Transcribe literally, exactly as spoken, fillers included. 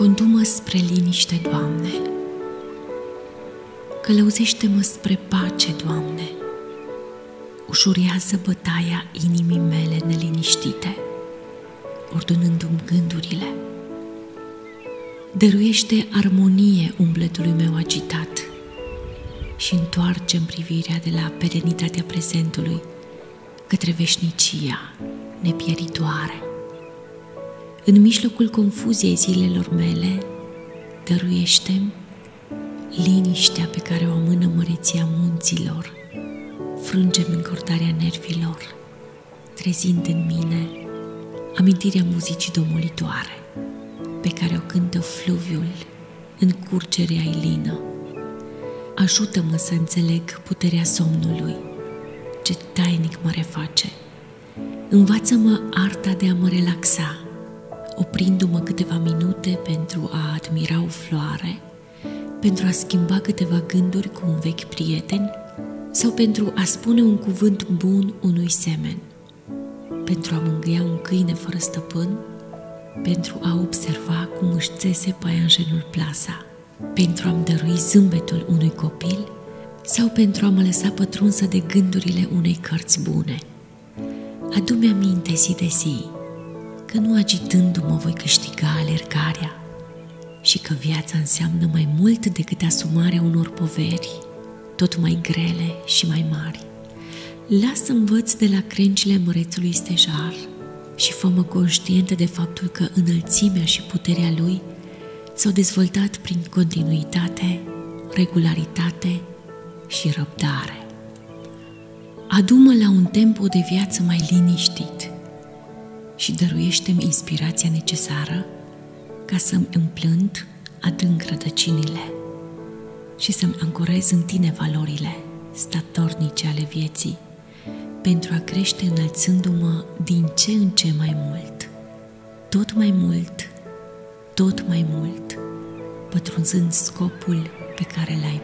Condu-mă spre liniște, Doamne. Călăuzește-mă spre pace, Doamne. Ușurează bătaia inimii mele neliniștite, ordonându-mi gândurile. Dăruiește armonie umbletului meu agitat și întoarce-mi privirea de la perenitatea prezentului către veșnicia nepieritoare. În mijlocul confuziei zilelor mele, dăruiește-mi liniștea pe care o amână măreția munților, frânge-mi încordarea nervilor, trezind în mine amintirea muzicii domolitoare pe care o cântă fluviul în curgerea ilină. Ajută-mă să înțeleg puterea somnului, ce tainic mă reface. Învață-mă arta de a mă relaxa, oprindu-mă câteva minute pentru a admira o floare, pentru a schimba câteva gânduri cu un vechi prieten sau pentru a spune un cuvânt bun unui semen, pentru a mângâia un câine fără stăpân, pentru a observa cum își țese paianjenul plasa, pentru a-mi dărui zâmbetul unui copil sau pentru a mă lăsa pătrunsă de gândurile unei cărți bune. Adu-mi aminte zi de zi că nu agitându-mă voi câștiga alergarea și că viața înseamnă mai mult decât asumarea unor poveri, tot mai grele și mai mari. Lasă învăț de la crengile mărețului stejar și fă-mă conștientă de faptul că înălțimea și puterea lui s-au dezvoltat prin continuitate, regularitate și răbdare. Adu-mă la un tempo de viață mai liniștit și dăruiește-mi inspirația necesară ca să-mi împlânt adânc rădăcinile și să-mi ancorez în tine valorile statornice ale vieții, pentru a crește înălțându-mă din ce în ce mai mult, tot mai mult, tot mai mult, pătrunzând scopul pe care l-ai